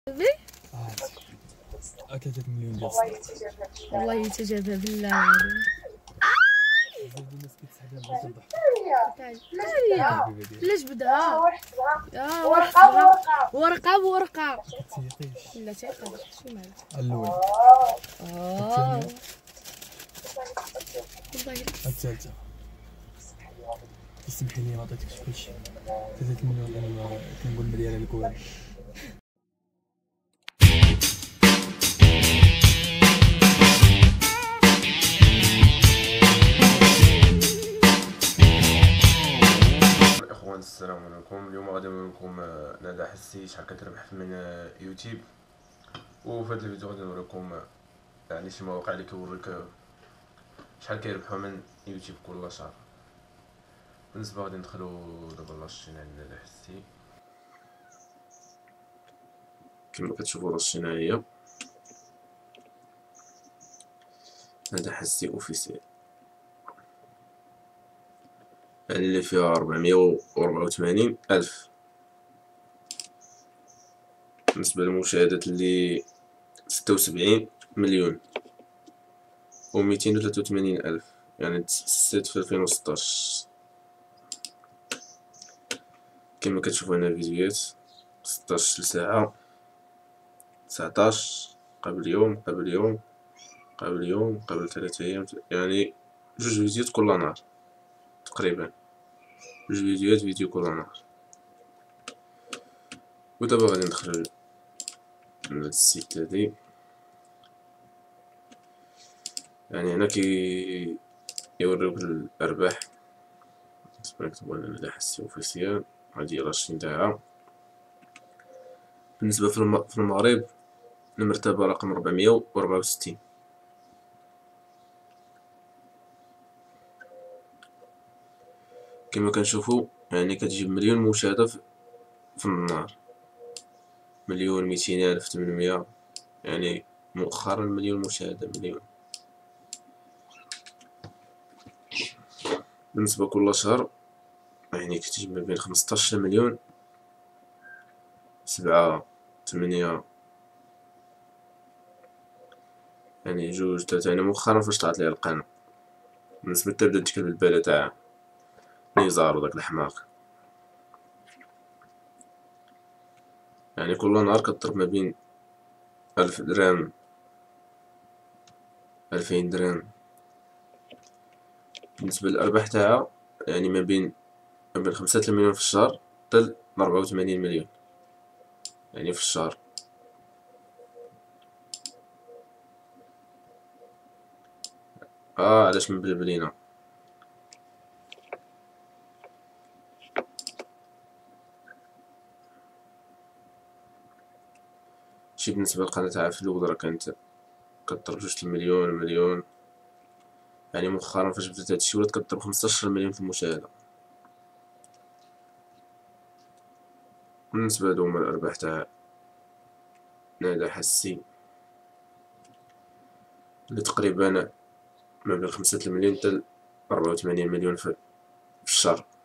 3 مليون ديال والله يتجابها بالله العظيم. الناس كتسحبها بغات الضحك. لا جبدها يا ورقة ورقة تيقيش لا تيقيش شي مالك الاول والله الثالثه سمحي لي ما عطيتكش كلشي 3 مليون انا كنقول مليار الكوارث. اخوان السلام عليكم. اليوم غادي نقول لكم ندى حسي شحال كتربح من يوتيوب، وفي هذا الفيديو غادي نوريكم يعني شي مواقع اللي كيوريك شحال كيربحوا من يوتيوب كل شهر. بالنسبه غادي ندخلو دابا لاشين عند ندى حسي كما كتشوفوا. لاشين هي ندى حسي اوفيسيال اللي فيها 484 ألف. بالنسبة للمشاهدات اللي 76 مليون و283 ألف، يعني تأسست في 2016. كما كتشوفوا هنا فيديوهات 16 ساعة، 19 قبل يوم قبل يوم قبل يوم قبل 3 أيام، يعني 2 فيديوهات كل نهار تقريبا، 2 فيديوهات فيديو كل نهار. ودابا غادي ندخل لهاد السيت هادي. يعني هنا يوريوك الأرباح. نكتبو هنا ندى حسي اوفيسيال، هادي هي لاشين تاعها. بالنسبة في المغرب المرتبة رقم 464. كما كنشوفو يعني كتجيب مليون مشاهدة في النهار، 1,200,000 800، يعني مؤخرا مليون مشاهدة مليون. بالنسبة كل شهر يعني كتجيب ما بين 15 مليون 7 8، يعني 2 3. يعني مؤخرا فاش طلعت ليها القناة بالنسبة تبدا تكتب البالة تاع نيزار وداك الحماق، يعني كل نهار كضرب ما بين 1000 درهم 2000 درهم. بالنسبة للأرباح تاعها يعني ما بين 5 مليون في الشهر حتى 84 مليون يعني في الشهر. علاش مبلبلينا. شي بالنسبة للقناة تاعها في الأول راه كانت كضرب 2 مليون، يعني مؤخرا فاش بدات هادشي ولات كضرب 15 مليون في المشاهدة. بالنسبة لهادو هما الأرباح تاع ندى حسي اللي تقريبا ما بين 5 مليون حتى 84 مليون في الشهر.